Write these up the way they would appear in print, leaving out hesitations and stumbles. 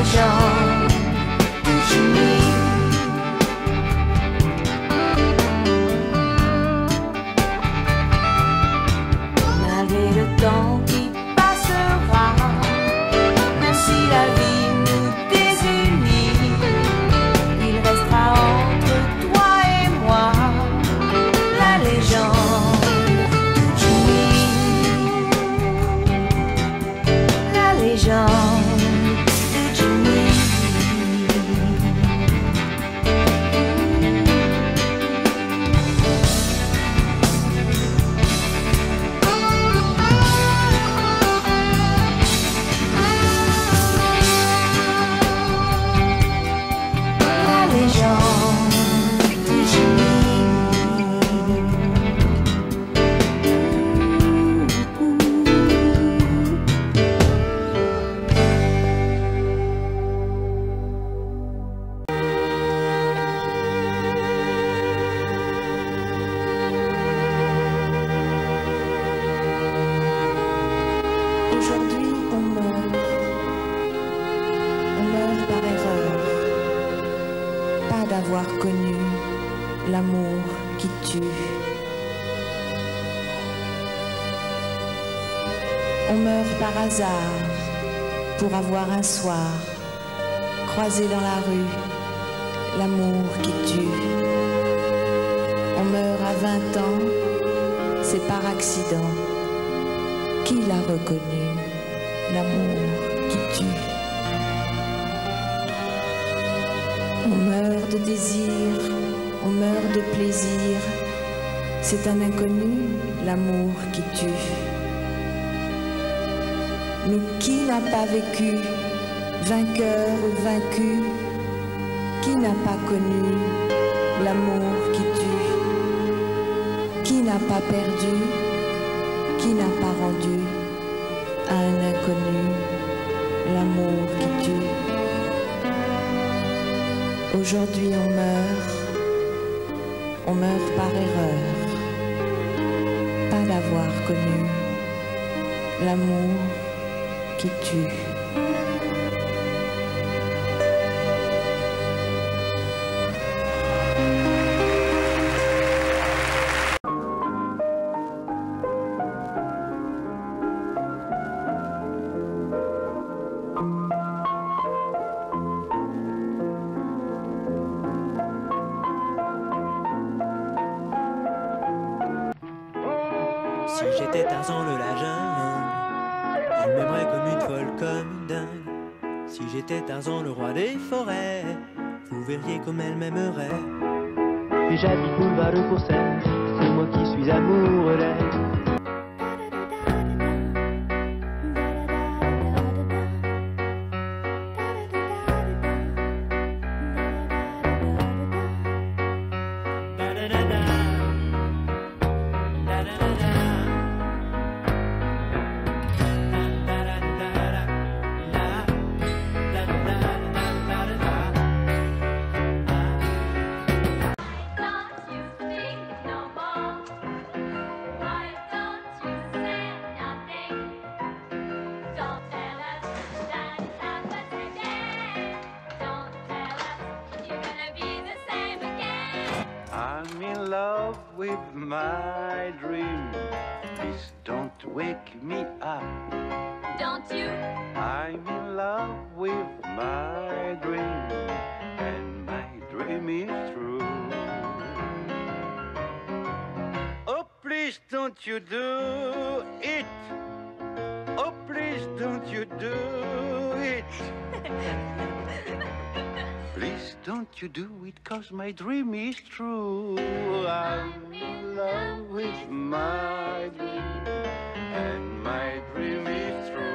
légende de Jimmy. Malgré le temps qui passera, même si la vie nous désunit, il restera entre toi et moi la légende de Jimmy. La légende de Jimmy. La légende de Jimmy. Aujourd'hui, on meurt par erreur, pas d'avoir connu l'amour qui tue. On meurt par hasard pour avoir un soir croisé dans la rue l'amour qui tue. On meurt à 20 ans, c'est par accident. Qui l'a reconnu, l'amour qui tue? On meurt de désir, on meurt de plaisir. C'est un inconnu, l'amour qui tue. Mais qui n'a pas vécu, vainqueur ou vaincu? Qui n'a pas connu l'amour qui tue? Qui n'a pas perdu? Qui n'a pas rendu à un inconnu l'amour qui tue? Aujourd'hui on meurt par erreur, pas d'avoir connu l'amour qui tue. Si j'étais Tarzan le la jungle, elle m'aimerait comme une folle, comme une dingue. Si j'étais Tarzan le roi des forêts, vous verriez comme elle m'aimerait. Et j'habite boulevard de Courcelles, c'est moi qui suis amoureux d'elle. I'm in love with my dream. Please don't wake me up. Don't you? I'm in love with my dream, and my dream is true. Oh, please don't you do it. Oh, please don't you do it. Please don't you do it, 'cause my dream is true. I'm in love with my dream, and my dream is true.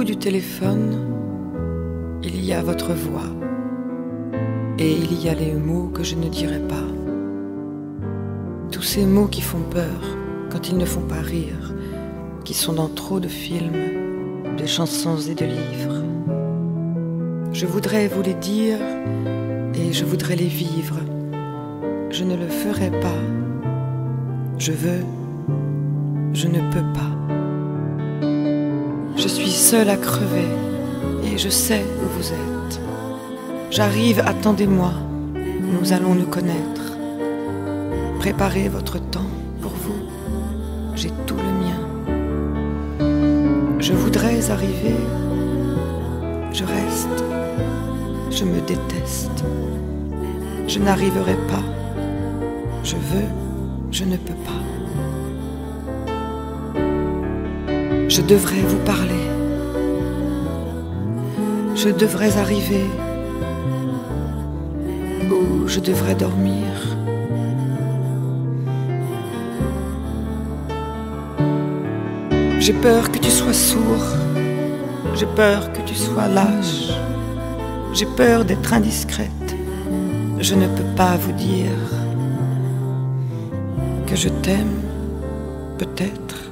bout du téléphone, il y a votre voix. Et il y a les mots que je ne dirai pas. Tous ces mots qui font peur quand ils ne font pas rire, qui sont dans trop de films, de chansons et de livres. Je voudrais vous les dire et je voudrais les vivre. Je ne le ferai pas. Je veux, je ne peux pas. Je suis seule à crever et je sais où vous êtes. J'arrive, attendez-moi, nous allons nous connaître. Préparez votre temps pour vous, j'ai tout le mien. Je voudrais arriver, je reste, je me déteste. Je n'arriverai pas, je veux, je ne peux pas. Je devrais vous parler, je devrais arriver, ou je devrais dormir. J'ai peur que tu sois sourd, j'ai peur que tu sois lâche, j'ai peur d'être indiscrète, je ne peux pas vous dire que je t'aime, peut-être.